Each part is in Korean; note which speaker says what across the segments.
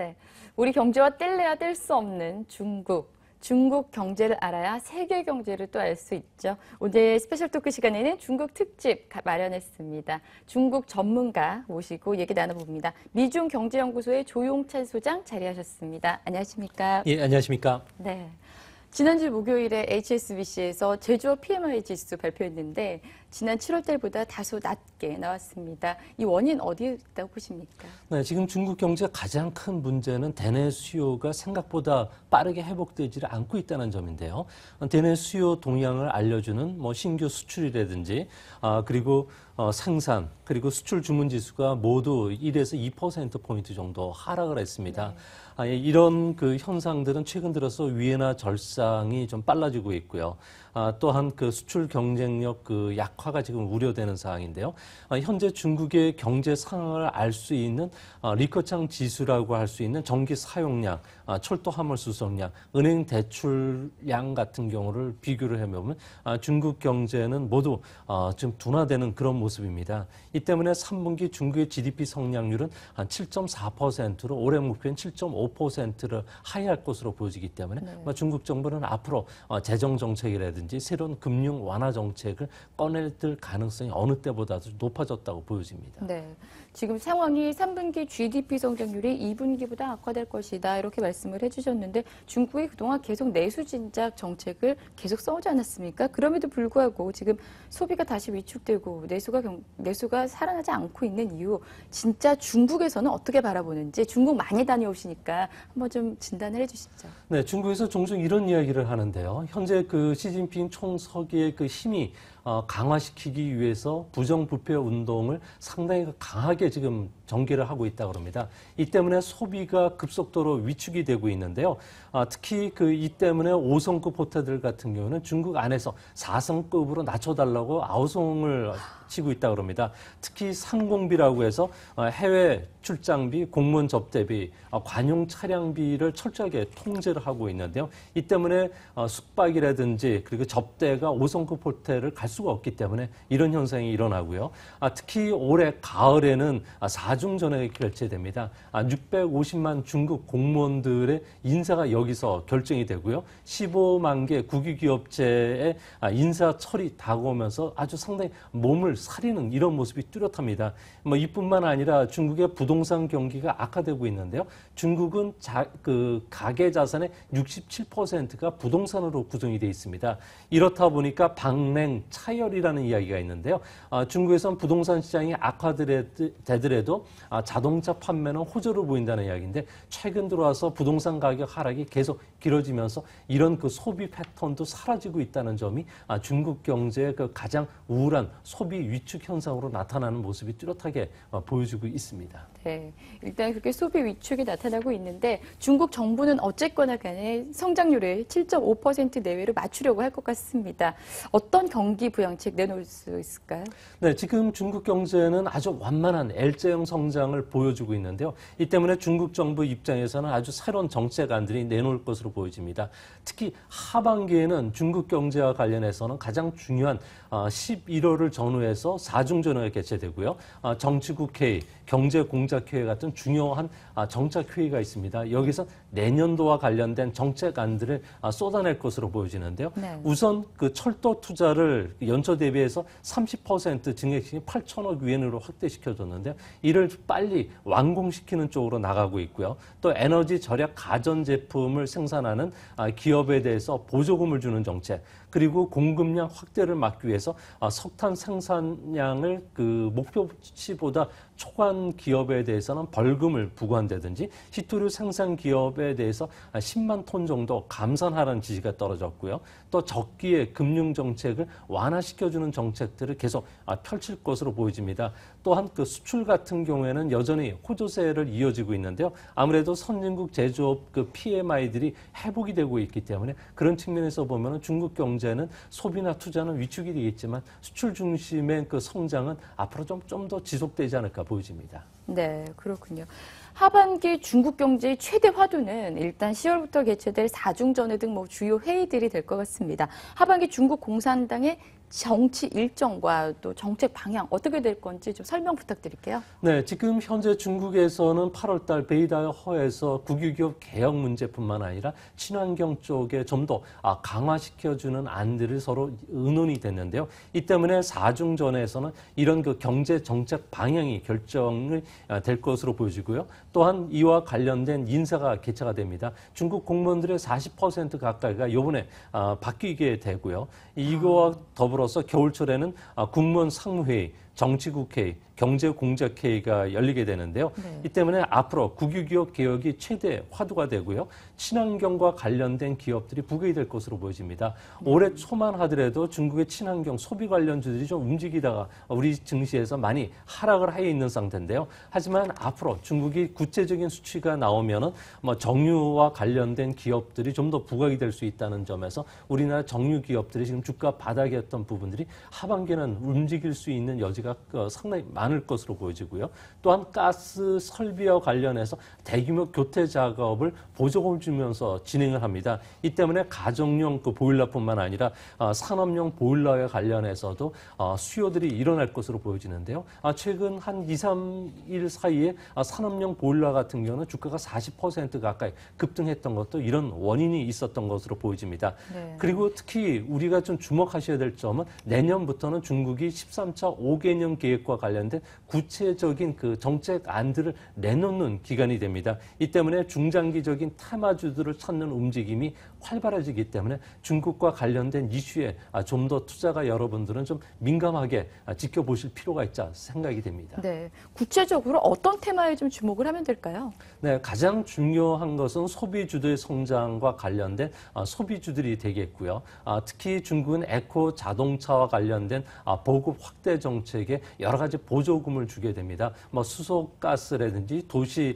Speaker 1: 네, 우리 경제와 뗄래야 뗄 수 없는 중국. 중국 경제를 알아야 세계 경제를 또 알 수 있죠. 오늘 스페셜 토크 시간에는 중국 특집 마련했습니다. 중국 전문가 모시고 얘기 나눠봅니다. 미중경제연구소의 조용찬 소장 자리하셨습니다. 안녕하십니까?
Speaker 2: 예, 안녕하십니까?
Speaker 1: 네. 지난주 목요일에 HSBC에서 제조업 PMI 지수 발표했는데 지난 7월 달보다 다소 낮게 나왔습니다. 이 원인 어디에 있다고 보십니까?
Speaker 2: 네, 지금 중국 경제의 가장 큰 문제는 대내 수요가 생각보다 빠르게 회복되지를 않고 있다는 점인데요. 대내 수요 동향을 알려주는 신규 수출이라든지 그리고 생산 그리고 수출 주문 지수가 모두 1에서 2%포인트 정도 하락을 했습니다. 네. 이런 그 현상들은 최근 들어서 위해나 절상이 좀 빨라지고 있고요. 또한 그 수출 경쟁력 그 약화가 지금 우려되는 상황인데요. 현재 중국의 경제 상황을 알 수 있는 리커창 지수라고 할 수 있는 전기 사용량, 철도 화물 수송량, 은행 대출량 같은 경우를 비교를 해보면 중국 경제는 모두 좀 둔화되는 그런 모습입니다. 이 때문에 3분기 중국의 GDP 성장률은 한 7.4%로 올해 목표인 7.5%를 하회할 것으로 보여지기 때문에 네. 중국 정부는 앞으로 재정 정책이라든지 새로운 금융 완화 정책을 꺼내들 가능성이 어느 때보다도 높아졌다고 보여집니다.
Speaker 1: 네, 지금 상황이 3분기 GDP 성장률이 2분기보다 악화될 것이다 이렇게 말씀을 해주셨는데 중국이 그동안 계속 내수 진작 정책을 계속 써오지 않았습니까? 그럼에도 불구하고 지금 소비가 다시 위축되고 내수가 살아나지 않고 있는 이유 진짜 중국에서는 어떻게 바라보는지 중국 많이 다녀오시니까 한번 좀 진단을 해주시죠.
Speaker 2: 네, 중국에서 종종 이런 이야기를 하는데요. 현재 그 시진핑 총서기의 그 힘이 강화시키기 위해서 부정부패 운동을 상당히 강하게 지금 전개를 하고 있다고 합니다. 이 때문에 소비가 급속도로 위축이 되고 있는데요. 특히 이 때문에 5성급 호텔들 같은 경우는 중국 안에서 4성급으로 낮춰달라고 아우성을 치고 있다고 합니다. 특히 상공비라고 해서 해외 출장비, 공무원 접대비, 관용 차량비를 철저하게 통제를 하고 있는데요. 이 때문에 숙박이라든지 그리고 접대가 5성급 호텔을 갈 수가 없기 때문에 이런 현상이 일어나고요. 특히 올해 가을에는 4중 전액이 결제됩니다. 650만 중국 공무원들의 인사가 여기서 결정이 되고요. 15만 개 국유기업체의 인사 처리 다가오면서 아주 상당히 몸을 사리는 이런 모습이 뚜렷합니다. 이뿐만 아니라 중국의 부동산 경기가 악화되고 있는데요. 중국은 가계 자산의 67%가 부동산으로 구성이 되어 있습니다. 이렇다 보니까 방냉, 차열이라는 이야기가 있는데요. 중국에선 부동산 시장이 악화되더라도 자동차 판매는 호조를 보인다는 이야기인데 최근 들어와서 부동산 가격 하락이 계속 길어지면서 이런 그 소비 패턴도 사라지고 있다는 점이 중국 경제의 그 가장 우울한 소비 위축 현상으로 나타나는 모습이 뚜렷하게 보여지고 있습니다.
Speaker 1: 네, 일단 그렇게 소비 위축이 나타나고 있는데 중국 정부는 어쨌거나 간에 성장률을 7.5% 내외로 맞추려고 할 것 같습니다. 어떤 경기 부양책 내놓을 수 있을까요?
Speaker 2: 네, 지금 중국 경제는 아주 완만한 L자형 성장을 보여주고 있는데요. 이 때문에 중국 정부 입장에서는 아주 새로운 정책안들이 내놓을 것으로 보여집니다. 특히 하반기에는 중국 경제와 관련해서는 가장 중요한 11월을 전후해서 4중 전회가 개최되고요. 정치국회의, 경제공작회의 같은 중요한 정책회의가 있습니다. 여기서 내년도와 관련된 정책안들을 쏟아낼 것으로 보여지는데요. 네. 우선 그 철도 투자를 연초 대비해서 30% 증액시킨 8천억 위안으로 확대시켜줬는데요. 이를 빨리 완공시키는 쪽으로 나가고 있고요. 또 에너지 절약 가전제품을 생산하는 기업에 대해서 보조금을 주는 정책, 그리고 공급량 확대를 막기 위해서 석탄 생산량을 그 목표치보다 초과한 기업에 대해서는 벌금을 부과한다든지 히토류 생산 기업에 대해서 10만 톤 정도 감산하라는 지시가 떨어졌고요. 또 적기에 금융 정책을 완화시켜주는 정책들을 계속 펼칠 것으로 보여집니다. 또한 그 수출 같은 경우에는 여전히 호조세를 이어지고 있는데요. 아무래도 선진국 제조업 그 PMI들이 회복이 되고 있기 때문에 그런 측면에서 보면은 중국 경제는 소비나 투자는 위축이 되겠지만 수출 중심의 그 성장은 앞으로 좀 더 지속되지 않을까 보여집니다.
Speaker 1: 네, 그렇군요. 하반기 중국 경제의 최대 화두는 일단 10월부터 개최될 4중전회 등 뭐 주요 회의들이 될 것 같습니다. 하반기 중국 공산당의 정치 일정과 또 정책 방향 어떻게 될 건지 좀 설명 부탁드릴게요.
Speaker 2: 네, 지금 현재 중국에서는 8월 달 베이다 허에서 국유기업 개혁 문제뿐만 아니라 친환경 쪽에 좀 더 강화시켜주는 안들을 서로 의논이 됐는데요. 이 때문에 4중전에서는 이런 그 경제 정책 방향이 결정을 될 것으로 보여지고요. 또한 이와 관련된 인사가 개최가 됩니다. 중국 공무원들의 40% 가까이가 이번에 바뀌게 되고요. 이거와 더불어서 겨울철에는 국무원 상무회의, 정치국회의, 경제공작회의가 열리게 되는데요.
Speaker 1: 네.
Speaker 2: 이 때문에 앞으로 국유기업 개혁이 최대 화두가 되고요. 친환경과 관련된 기업들이 부각이 될 것으로 보여집니다. 올해 초만 하더라도 중국의 친환경 소비 관련주들이 좀 움직이다가 우리 증시에서 많이 하락을 해 있는 상태인데요. 하지만 앞으로 중국이 구체적인 수치가 나오면은 뭐 정유와 관련된 기업들이 좀 더 부각이 될 수 있다는 점에서 우리나라 정유 기업들이 지금 주가 바닥이었던 부분들이 하반기에는 움직일 수 있는 여지가 상당히 많을 것으로 보여지고요. 또한 가스 설비와 관련해서 대규모 교체 작업을 보조금을 주면서 진행을 합니다. 이 때문에 가정용 그 보일러뿐만 아니라 산업용 보일러에 관련해서도 수요들이 일어날 것으로 보여지는데요. 최근 한 2, 3일 사이에 산업용 보일러 같은 경우는 주가가 40% 가까이 급등했던 것도 이런 원인이 있었던 것으로 보여집니다.
Speaker 1: 네.
Speaker 2: 그리고 특히 우리가 좀 주목하셔야 될 점은 내년부터는 중국이 13차 5개년 계획과 관련된 구체적인 그 정책 안들을 내놓는 기간이 됩니다. 이 때문에 중장기적인 테마주들을 찾는 움직임이 활발해지기 때문에 중국과 관련된 이슈에 좀 더 투자가 여러분들은 좀 민감하게 지켜보실 필요가 있지 생각이 됩니다.
Speaker 1: 네, 구체적으로 어떤 테마에 좀 주목을 하면 될까요?
Speaker 2: 네, 가장 중요한 것은 소비주들의 성장과 관련된 소비주들이 되겠고요. 특히 중국은 에코 자동차와 관련된 보급 확대 정책에 여러 가지 보조금을 주게 됩니다. 뭐 수소가스라든지 도시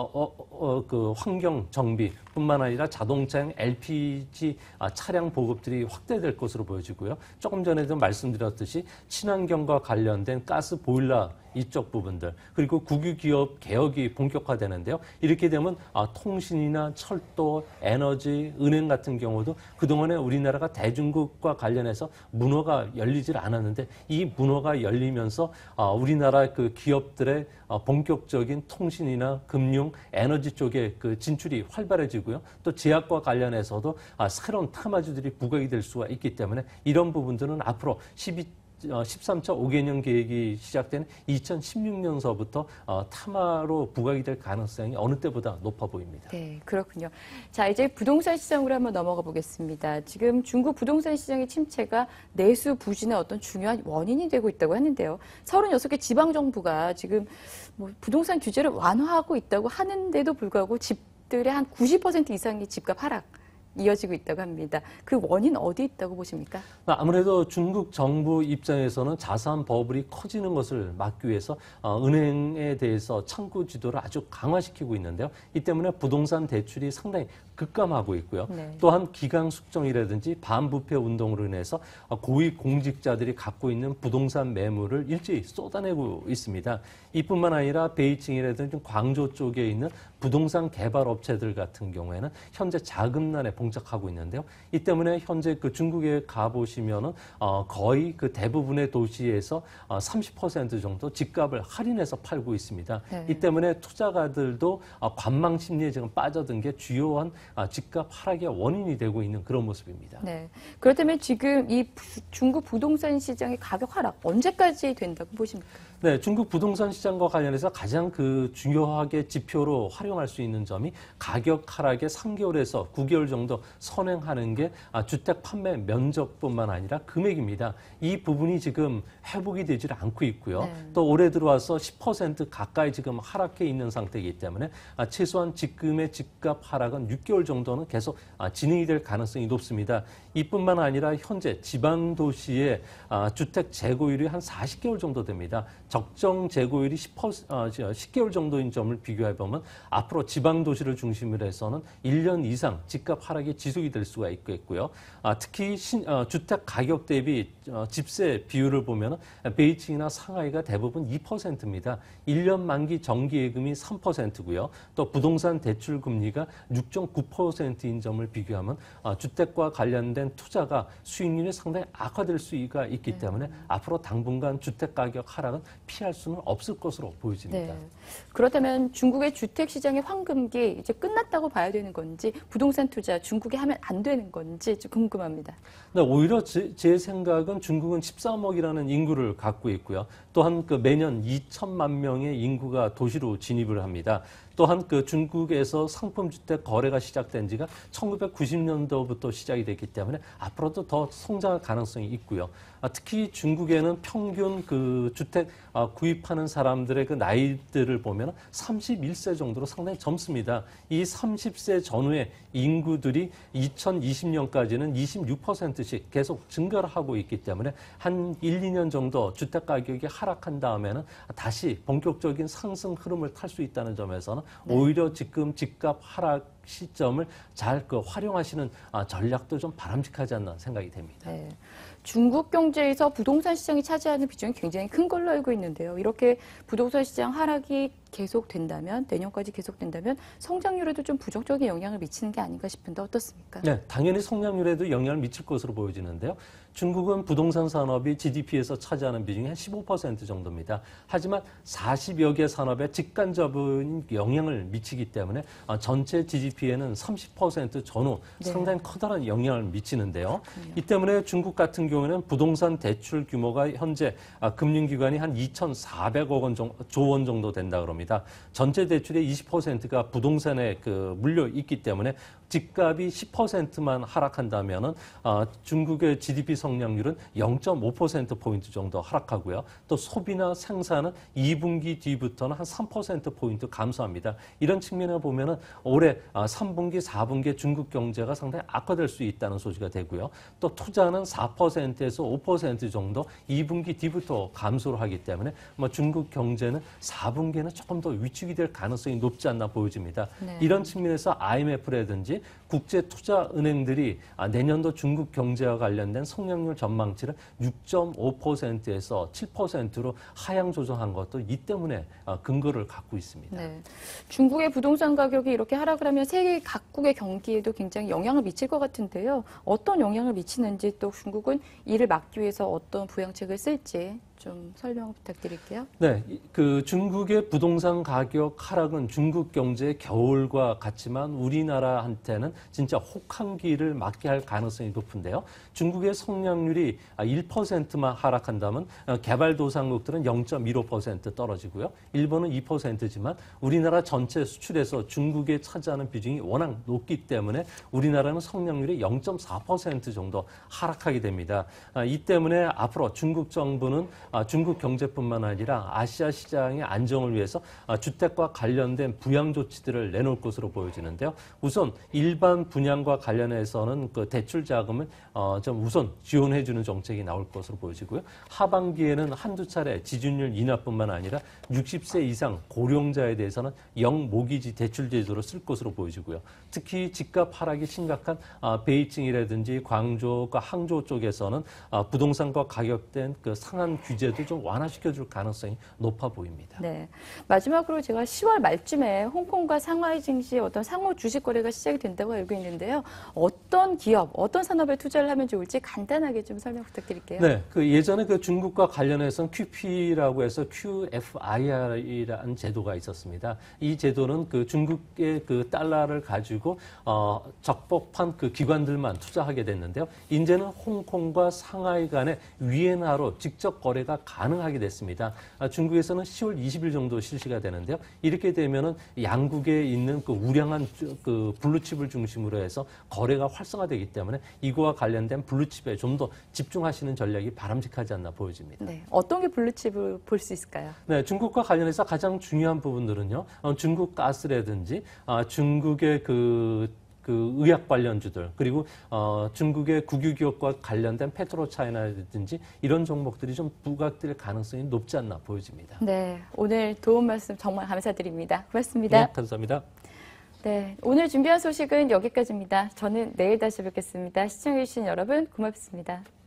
Speaker 2: 그 환경 정비뿐만 아니라 자동차용 LPG 차량 보급들이 확대될 것으로 보여지고요. 조금 전에도 말씀드렸듯이 친환경과 관련된 가스 보일러 이쪽 부분들 그리고 국유기업 개혁이 본격화되는데요. 이렇게 되면 통신이나 철도, 에너지, 은행 같은 경우도 그동안에 우리나라가 대중국과 관련해서 문호가 열리질 않았는데 이 문호가 열리면서 우리나라 그 기업들의 본격적인 통신이나 금융, 에너지 쪽에 그 진출이 활발해지고요. 또 제약과 관련해서도 새로운 테마주들이 부각이 될 수가 있기 때문에 이런 부분들은 앞으로 13차 5개년 계획이 시작된 2016년서부터 테마로 부각이 될 가능성이 어느 때보다 높아 보입니다.
Speaker 1: 네, 그렇군요. 자, 이제 부동산 시장으로 한번 넘어가 보겠습니다. 지금 중국 부동산 시장의 침체가 내수 부진의 어떤 중요한 원인이 되고 있다고 하는데요. 36개 지방정부가 지금 뭐 부동산 규제를 완화하고 있다고 하는데도 불구하고 집들의 한 90% 이상이 집값 하락. 이어지고 있다고 합니다. 그 원인 어디 있다고 보십니까?
Speaker 2: 아무래도 중국 정부 입장에서는 자산 버블이 커지는 것을 막기 위해서 은행에 대해서 창구 지도를 아주 강화시키고 있는데요. 이 때문에 부동산 대출이 상당히 급감하고 있고요.
Speaker 1: 네.
Speaker 2: 또한 기강 숙정이라든지 반부패 운동으로 인해서 고위 공직자들이 갖고 있는 부동산 매물을 일제히 쏟아내고 있습니다. 이뿐만 아니라 베이징이라든지 광저우 쪽에 있는 부동산 개발 업체들 같은 경우에는 현재 자금난에 봉착하고 있는데요. 이 때문에 현재 그 중국에 가보시면은 거의 그 대부분의 도시에서 30% 정도 집값을 할인해서 팔고 있습니다.
Speaker 1: 네.
Speaker 2: 이 때문에 투자가들도 관망 심리에 지금 빠져든 게 주요한 집값 하락의 원인이 되고 있는 그런 모습입니다.
Speaker 1: 네. 그렇다면 지금 이 중국 부동산 시장의 가격 하락 언제까지 된다고 보십니까?
Speaker 2: 네, 중국 부동산 시장과 관련해서 가장 그 중요하게 지표로 활용할 수 있는 점이 가격 하락의 3개월에서 9개월 정도 선행하는 게 주택 판매 면적뿐만 아니라 금액입니다. 이 부분이 지금 회복이 되질 않고 있고요.
Speaker 1: 네.
Speaker 2: 또 올해 들어와서 10% 가까이 지금 하락해 있는 상태이기 때문에 최소한 지금의 집값 하락은 6개월 10개월 정도는 계속 진행이 될 가능성이 높습니다. 이뿐만 아니라 현재 지방 도시의 주택 재고율이 한 40개월 정도 됩니다. 적정 재고율이 10개월 정도인 점을 비교해 보면 앞으로 지방 도시를 중심으로 해서는 1년 이상 집값 하락이 지속이 될 수가 있겠고요. 특히 주택 가격 대비 집세 비율을 보면 베이징이나 상하이가 대부분 2%입니다. 1년 만기 정기예금이 3%고요. 또 부동산 대출 금리가 6.9%인 점을 비교하면 주택과 관련된 투자가 수익률이 상당히 악화될 수가 있기 때문에 앞으로 당분간 주택 가격 하락은 피할 수는 없을 것으로 보여집니다.
Speaker 1: 네. 그렇다면 중국의 주택 시장의 황금기 이제 끝났다고 봐야 되는 건지 부동산 투자 중국에 하면 안 되는 건지 좀 궁금합니다.
Speaker 2: 네, 오히려 제 생각은 중국은 13억이라는 인구를 갖고 있고요. 또한 그 매년 2천만 명의 인구가 도시로 진입을 합니다. 또한 그 중국에서 상품주택 거래가 시작된 지가 1990년도부터 시작이 됐기 때문에 앞으로도 더 성장할 가능성이 있고요. 특히 중국에는 평균 그 주택 구입하는 사람들의 그 나이들을 보면 31세 정도로 상당히 젊습니다. 이 30세 전후의 인구들이 2020년까지는 26%씩 계속 증가를 하고 있기 때문에 한 1, 2년 정도 주택 가격이 하락한 다음에는 다시 본격적인 상승 흐름을 탈 수 있다는 점에서는 오히려 지금 집값 하락 시점을 잘 활용하시는 전략도 좀 바람직하지 않나 생각이 됩니다.
Speaker 1: 네. 중국 경제에서 부동산 시장이 차지하는 비중이 굉장히 큰 걸로 알고 있는데요. 이렇게 부동산 시장 하락이 계속된다면, 내년까지 계속된다면 성장률에도 좀 부정적인 영향을 미치는 게 아닌가 싶은데 어떻습니까?
Speaker 2: 네, 당연히 성장률에도 영향을 미칠 것으로 보여지는데요. 중국은 부동산 산업이 GDP에서 차지하는 비중이 한 15% 정도입니다. 하지만 40여 개 산업에 직간접인 영향을 미치기 때문에 전체 GDP에는 30% 전후 상당히 커다란 영향을 미치는데요. 이 때문에 중국 같은 경우에는 부동산 대출 규모가 현재 금융기관이 한 2,400억 조 원 정도 된다 그럽니다. 전체 대출의 20%가 부동산에 물려 있기 때문에 집값이 10%만 하락한다면은 중국의 GDP 성장률은 0.5%포인트 정도 하락하고요. 또 소비나 생산은 2분기 뒤부터는 한 3%포인트 감소합니다. 이런 측면을 보면은 올해 3분기, 4분기에 중국 경제가 상당히 악화될 수 있다는 소지가 되고요. 또 투자는 4%에서 5% 정도 2분기 뒤부터 감소를 하기 때문에 중국 경제는 4분기에는 조금 더 위축이 될 가능성이 높지 않나 보여집니다.
Speaker 1: 네.
Speaker 2: 이런 측면에서 IMF라든지 국제투자은행들이 내년도 중국 경제와 관련된 성장률 전망치를 6.5%에서 7%로 하향 조정한 것도 이 때문에 근거를 갖고 있습니다.
Speaker 1: 네. 중국의 부동산 가격이 이렇게 하락을 하면 세계 각국의 경기에도 굉장히 영향을 미칠 것 같은데요. 어떤 영향을 미치는지 또 중국은 이를 막기 위해서 어떤 부양책을 쓸지 좀 설명 부탁드릴게요.
Speaker 2: 네, 그 중국의 부동산 가격 하락은 중국 경제의 겨울과 같지만 우리나라한테는 진짜 혹한기를 맞게 할 가능성이 높은데요. 중국의 성장률이 1%만 하락한다면 개발도상국들은 0.15% 떨어지고요. 일본은 2%지만 우리나라 전체 수출에서 중국에 차지하는 비중이 워낙 높기 때문에 우리나라는 성장률이 0.4% 정도 하락하게 됩니다. 이 때문에 앞으로 중국 정부는 중국 경제뿐만 아니라 아시아 시장의 안정을 위해서 주택과 관련된 부양 조치들을 내놓을 것으로 보여지는데요. 우선 일반 분양과 관련해서는 그 대출 자금을 좀 우선 지원해주는 정책이 나올 것으로 보여지고요. 하반기에는 한두 차례 지준율 인하뿐만 아니라 60세 이상 고령자에 대해서는 영모기지 대출 제도를 쓸 것으로 보여지고요. 특히 집값 하락이 심각한 베이징이라든지 광저우과 항저우 쪽에서는 부동산과 가격된 그 상한 규제도 좀 완화시켜줄 가능성이 높아 보입니다.
Speaker 1: 네. 마지막으로 제가 10월 말쯤에 홍콩과 상하이 증시 어떤 상호 주식 거래가 시작이 된다고 알고 있는데요. 어떤 기업, 어떤 산업에 투자를 하면 좋을지 간단하게 좀 설명 부탁드릴게요.
Speaker 2: 네, 그 예전에 그 중국과 관련해서는 QP라고 해서 QFIR이라는 제도가 있었습니다. 이 제도는 그 중국의 그 달러를 가지고 적법한 그 기관들만 투자하게 됐는데요. 이제는 홍콩과 상하이 간의 위엔화로 직접 거래가 가능하게 됐습니다. 중국에서는 10월 20일 정도 실시가 되는데요. 이렇게 되면은 양국에 있는 그 우량한 그 블루칩을 중심으로 해서 거래가 활성화되기 때문에 이거와 관련된 블루칩에 좀 더 집중하시는 전략이 바람직하지 않나 보여집니다.
Speaker 1: 네. 어떤 게 블루칩을 볼 수 있을까요?
Speaker 2: 네, 중국과 관련해서 가장 중요한 부분들은요. 중국 가스라든지 중국의 그 그 의약 관련주들 그리고 중국의 국유기업과 관련된 페트로차이나라든지 이런 종목들이 좀 부각될 가능성이 높지 않나 보여집니다.
Speaker 1: 네, 오늘 도움 말씀 정말 감사드립니다. 고맙습니다.
Speaker 2: 네, 감사합니다.
Speaker 1: 네, 오늘 준비한 소식은 여기까지입니다. 저는 내일 다시 뵙겠습니다. 시청해주신 여러분 고맙습니다.